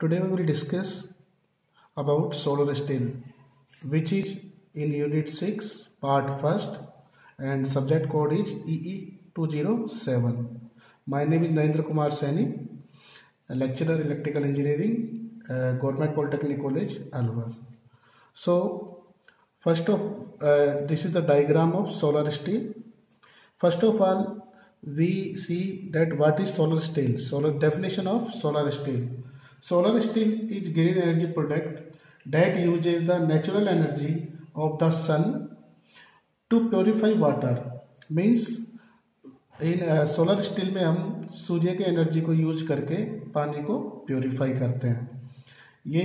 Today we will discuss about solar steel, which is in Unit 6, Part 1st, and subject code is EE207. My name is Narendra Kumar Saini, a lecturer electrical engineering, Government Polytechnic College, ALWAR. So, this is the diagram of solar steel. First of all, we see that what is solar steel. Definition of solar steel. Solar steel is green energy product that uses the natural energy of the sun to purify water. Means इन solar still में हम सूर्य के energy को use करके पानी को purify करते हैं। ये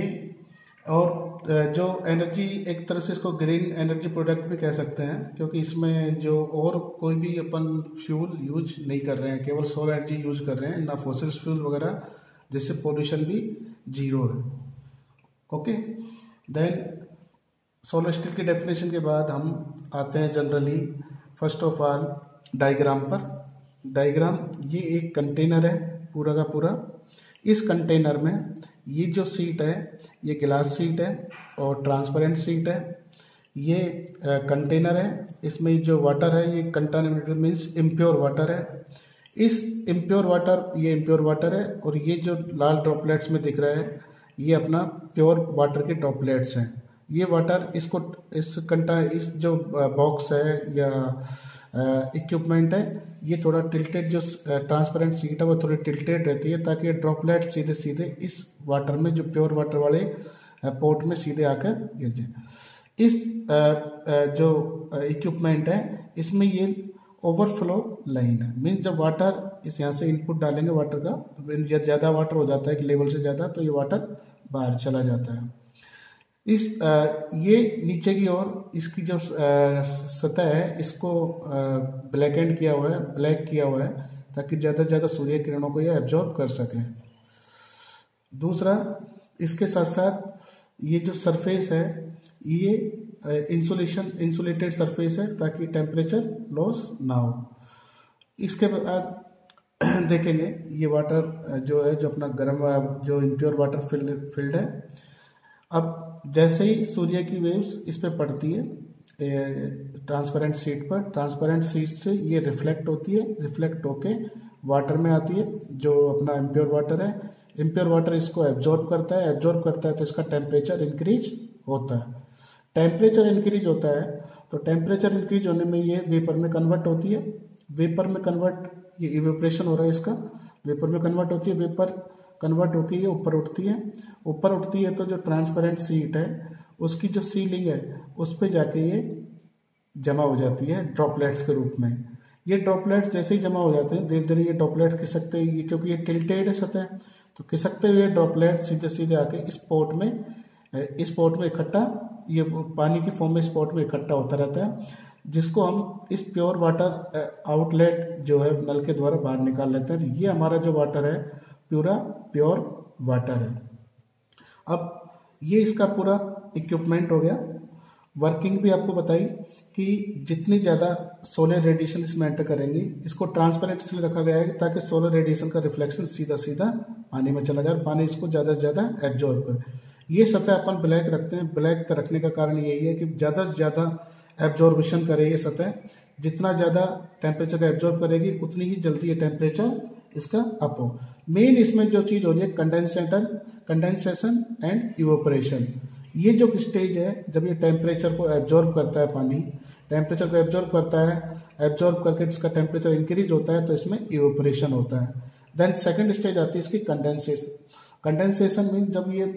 और जो एनर्जी एक तरह से इसको ग्रीन एनर्जी प्रोडक्ट भी कह सकते हैं, क्योंकि इसमें जो और कोई भी अपन फ्यूल यूज नहीं कर रहे हैं, केवल सोलर एनर्जी यूज कर रहे हैं, ना फॉसिल फ्यूल वगैरह, जिससे पोल्यूशन भी जीरो है। ओके, देन सोलर स्टील की डेफिनेशन के बाद हम आते हैं generally first of all diagram पर। डायग्राम ये एक कंटेनर है पूरा का पूरा। इस कंटेनर में ये जो सीट है ये ग्लास सीट है और ट्रांसपेरेंट सीट है। ये कंटेनर है, इसमें जो वाटर है ये कंटामिनेटेड मीन्स इम्प्योर वाटर है। इस इम्प्योर वाटर, ये इम्प्योर वाटर है, और ये जो लाल ड्रॉपलेट्स में दिख रहा है ये अपना प्योर वाटर के ड्रॉपलेट्स हैं। ये वाटर इसको इस जो बॉक्स है या इक्विपमेंट है ये थोड़ा टिल्टेड, जो ट्रांसपेरेंट सीट है वो थोड़ी टिल्टेड रहती है ताकि ड्रॉपलेट सीधे सीधे इस वाटर में, जो प्योर वाटर वाले पोर्ट में सीधे आकर गिर जाए। इस जो इक्विपमेंट है इसमें ये ओवरफ्लो लाइन है। मीन्स जब वाटर इस यहाँ से इनपुट डालेंगे वाटर का, ज़्यादा वाटर हो जाता है एक लेवल से ज़्यादा, तो ये वाटर बाहर चला जाता है। ये नीचे की ओर इसकी जो सतह है इसको ब्लैक किया हुआ है ताकि ज़्यादा से ज़्यादा सूर्य किरणों को ये एब्जॉर्ब कर सके। दूसरा, इसके साथ साथ ये जो सरफेस है ये इंसुलेटेड सरफेस है ताकि टेम्परेचर लॉस ना हो। इसके बाद देखेंगे ये वाटर जो है, जो अपना गर्म जो इम्प्योर वाटर फील्ड है। अब जैसे ही सूर्य की वेव्स इस पे पड़ती है ट्रांसपेरेंट सीट पर, ट्रांसपेरेंट सीट से ये रिफ्लेक्ट होती है, रिफ्लेक्ट होके वाटर में आती है जो अपना इम्प्योर वाटर है। इम्प्योर वाटर इसको एब्जॉर्ब करता है तो इसका टेम्परेचर इंक्रीज होता है। टेम्परेचर इंक्रीज होता है तो टेम्परेचर इंक्रीज होने में ये वेपर में कन्वर्ट होती है। वेपर में कन्वर्ट, ये इवेपोरेशन हो रहा है इसका, वेपर में कन्वर्ट होती है। वेपर कन्वर्ट होकर ये ऊपर उठती है तो जो ट्रांसपेरेंट सीट है उसकी जो सीलिंग है उस पे जाके ये जमा हो जाती है ड्रॉपलेट्स के रूप में। ये ड्रॉपलेट्स जैसे ही जमा हो जाते हैं धीरे धीरे ये ड्रॉपलेट्स खिसकते हैं, क्योंकि ये टिल्टेड है सतह, तो खिसकते हुए ड्रॉपलेट सीधे सीधे आके इस पोर्ट में इकट्ठा, ये पानी की फॉर्म में इस पोर्ट में इकट्ठा होता रहता है, जिसको हम इस प्योर वाटर आउटलेट जो है नल के द्वारा बाहर निकाल लेते हैं। ये हमारा जो वाटर है पूरा प्योर वाटर है। अब ये इसका पूरा इक्विपमेंट हो गया। वर्किंग भी आपको बताई कि जितनी ज़्यादा सोलर रेडिएशन इसमें एंटर करेंगी, इसको ट्रांसपेरेंट इसलिए रखा गया है ताकि सोलर रेडिएशन का रिफ्लेक्शन सीधा सीधा पानी में चला जाए, पानी इसको ज़्यादा से ज़्यादा एब्जॉर्ब करे। ये सतह अपन ब्लैक रखते हैं। ब्लैक रखने का कारण यही है कि ज़्यादा से ज़्यादा एब्जॉर्बेशन करे ये सतह। जितना ज़्यादा टेम्परेचर एब्जॉर्ब करेगी उतनी ही जल्दी ये टेम्परेचर इसका अप हो। मेन इसमें जो चीज़ हो रही है कंडेंसेशन एंड इवेपोरेशन। ये जो स्टेज है जब ये टेम्परेचर को एब्जॉर्ब करता है, पानी टेम्परेचर को एब्जॉर्ब करता है, एब्जॉर्ब करके इसका टेम्परेचर इंक्रीज होता है तो इसमें इवेपोरेशन होता है। देन सेकंड स्टेज आती है इसकी कंडेंसेशन मीन्स जब ये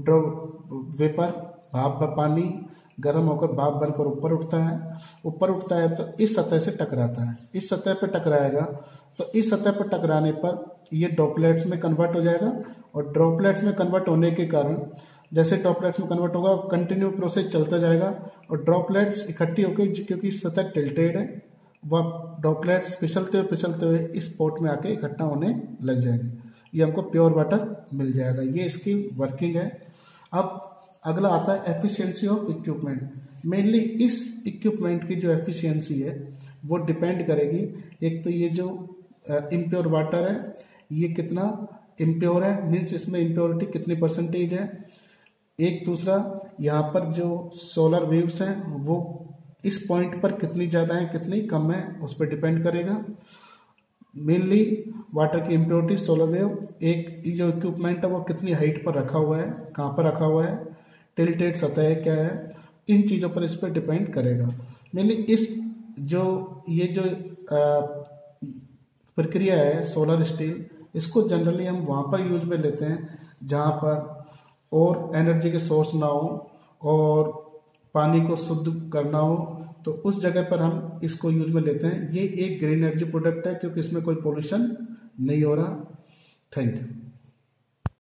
वेपर भाप पानी गर्म होकर भाप बनकर ऊपर उठता है तो इस सतह से टकराता है। इस सतह पर टकराएगा तो इस सतह पर टकराने पर ये ड्रॉपलेट्स में कन्वर्ट हो जाएगा, और ड्रॉपलेट्स में कन्वर्ट होने के कारण जैसे ड्रॉपलेट्स में कन्वर्ट होगा कंटिन्यू प्रोसेस चलता जाएगा, और ड्रॉपलेट्स इकट्ठी होकर, क्योंकि सतह टिल्टेड है, वह ड्रॉपलेट्स फिसलते हुए इस पोर्ट में आके इकट्ठा होने लग जाएंगे। ये हमको प्योर वाटर मिल जाएगा। ये इसकी वर्किंग है। अब अगला आता है एफिशिएंसी ऑफ इक्विपमेंट। मेनली इस इक्विपमेंट की जो एफिशिएंसी है वो डिपेंड करेगी, एक तो ये जो इम्प्योर वाटर है ये कितना इम्प्योर है, मीन्स इसमें इम्प्योरिटी कितनी परसेंटेज है। एक दूसरा यहाँ पर जो सोलर वेव्स हैं वो इस पॉइंट पर कितनी ज़्यादा है कितनी कम है उस पर डिपेंड करेगा। मेनली वाटर की इम्प्योरिटी, सोलर वेव, एक जो इक्विपमेंट है वो कितनी हाइट पर रखा हुआ है, कहाँ पर रखा हुआ है, टिल्टेड सतह है क्या है, इन चीज़ों पर इस पर डिपेंड करेगा। मेनली इस जो ये जो प्रक्रिया है सोलर स्टील, इसको जनरली हम वहाँ पर यूज में लेते हैं जहाँ पर और एनर्जी के सोर्स ना हो और पानी को शुद्ध करना हो, तो उस जगह पर हम इसको यूज में लेते हैं। ये एक ग्रीन एनर्जी प्रोडक्ट है क्योंकि इसमें कोई पोल्यूशन नहीं हो रहा। Thank you.